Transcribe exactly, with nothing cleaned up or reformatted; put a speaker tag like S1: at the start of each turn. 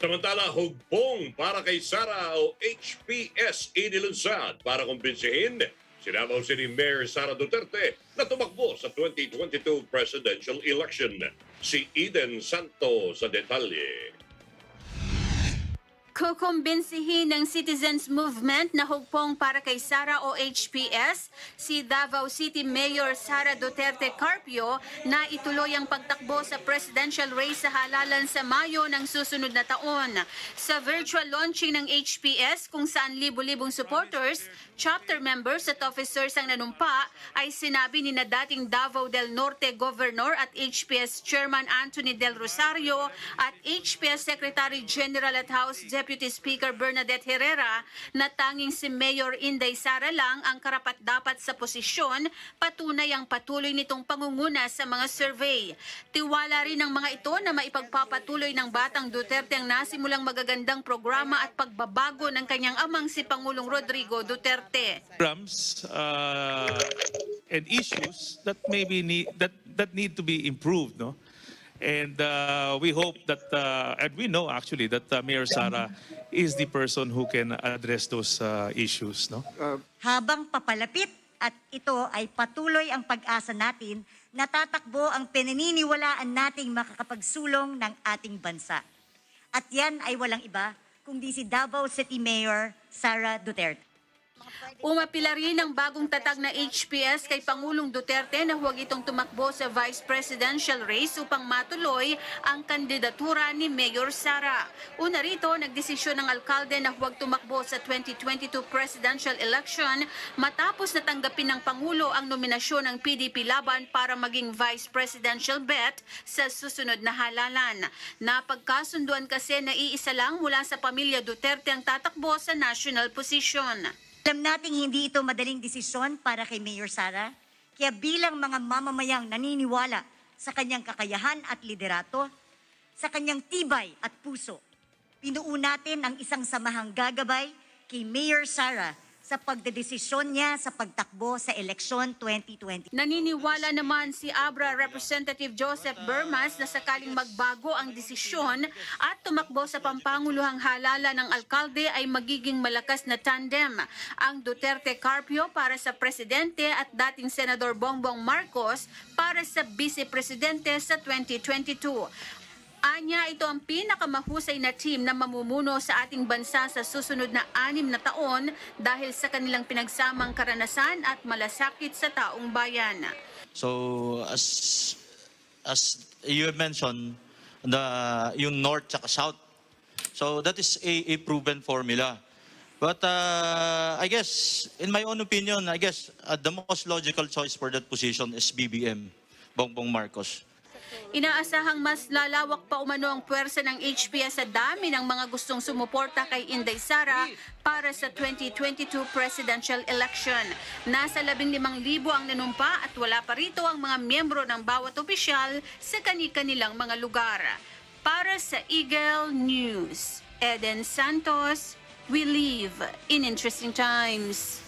S1: Samantala, hugpong para kay Sara o H P S inilunsad para kumbinsihin si Davao City Mayor Sara Duterte na tumakbo sa twenty twenty-two presidential election. Si Eden Santo sa detalye.
S2: Kukumbinsihin ng citizens movement na hugpong para kay Sara o H P S si Davao City Mayor Sara Duterte-Carpio na ituloy ang pagtakbo sa presidential race sa halalan sa Mayo ng susunod na taon. Sa virtual launching ng H P S kung saan libo-libong supporters, chapter members at officers ang nanumpa, ay sinabi ni na dating Davao del Norte Governor at H P S Chairman Anthony Del Rosario at H P S Secretary General at House Deputy Speaker Bernadette Herrera na tanging si Mayor Inday Sara lang ang karapat-dapat sa posisyon, patunay ang patuloy nitong pangunguna sa mga survey. Tiwala rin ng mga ito na maipagpapatuloy ng Batang Duterte ang nasimulang magagandang programa at pagbabago ng kanyang amang si Pangulong Rodrigo Duterte.
S3: Programs uh, and issues that maybe need that that need to be improved, no? And uh, we hope that, uh, and we know actually that uh, Mayor Sara is the person who can address those uh, issues, no? Uh,
S4: Habang papalapit at ito ay patuloy ang pag-asa natin na tatakbo ang pinaniniwalaan nating makakapagsulong ng ating bansa. At yan ay walang iba kundi si Davao City Mayor Sara Duterte.
S2: Umapila rin ang bagong tatag na H P S kay Pangulong Duterte na huwag itong tumakbo sa vice presidential race upang matuloy ang kandidatura ni Mayor Sara. Una rito, nagdesisyon ng alkalde na huwag tumakbo sa twenty twenty-two presidential election matapos na tanggapin ng Pangulo ang nominasyon ng P D P laban para maging vice presidential bet sa susunod na halalan. Napagkasunduan kasi na iisa lang mula sa pamilya Duterte ang tatakbo sa national position.
S4: Alam nating hindi ito madaling desisyon para kay Mayor Sara, kaya bilang mga mamamayang naniniwala sa kanyang kakayahan at liderato, sa kanyang tibay at puso, pinuo natin ang isang samahang gagabay kay Mayor Sara sa pagdedesisyon niya sa pagtakbo sa eleksyon twenty twenty.
S2: Naniniwala naman si Abra Representative Joseph Bermas na sakaling magbago ang desisyon at tumakbo sa pampanguluhang halala ng alkalde ay magiging malakas na tandem. Ang Duterte-Carpio para sa presidente at dating Senador Bongbong Marcos para sa vice-presidente sa twenty twenty-two. Anya, ito ang pinakamahusay na team na mamumuno sa ating bansa sa susunod na anim na taon dahil sa kanilang pinagsamang karanasan at malasakit sa taong bayan.
S5: So, as as you mentioned, the yung North at South, so that is a, a proven formula. But uh, I guess, in my own opinion, I guess uh, the most logical choice for that position is B B M, Bongbong Marcos.
S2: Inaasahang mas lalawak pa umano ang puwersa ng H P S sa dami ng mga gustong sumuporta kay Inday Sara para sa twenty twenty-two presidential election. Nasa labing limang libo ang nanumpa at wala pa rito ang mga miyembro ng bawat opisyal sa kani-kanilang mga lugar. Para sa Eagle News, Eden Santos, we live in interesting times.